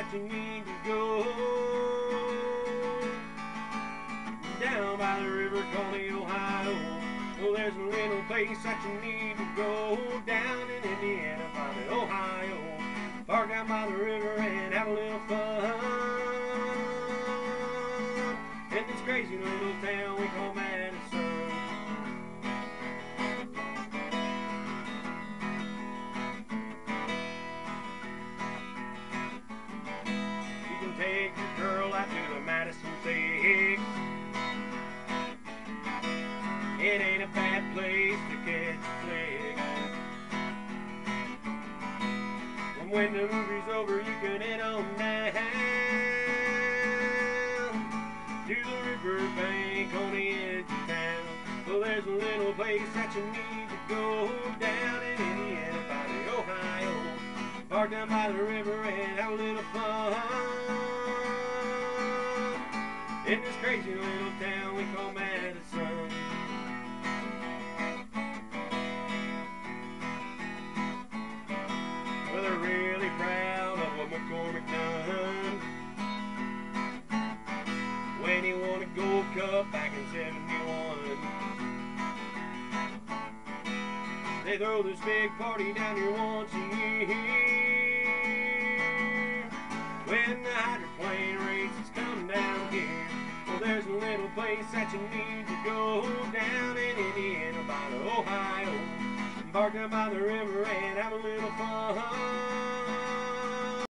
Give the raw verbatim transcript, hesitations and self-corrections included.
that you need to go. Down by the river called the Ohio. Oh, there's a little place that you need to go. Down in Indiana by the Ohio. Park down by the river and have a little fun. In this crazy little town we call Madison. You can take your girl out to the Madison Six. It ain't a bad place to catch a flick. And when the movie's over, you can head on down to the river bank on the edge of town. Well, there's a little place that you need to go. Down in Indiana by the Ohio. Park down by the river and have a little fun. In this crazy little town we call Madison. Well, they're really proud of what McCormick done when he won a gold cup back in seventy-one. They throw this big party down here once a year when the hydroplane races come down here. Well, there's a little place that you need to go. Down in Indiana by the Ohio. Park down by the river and have a little fun.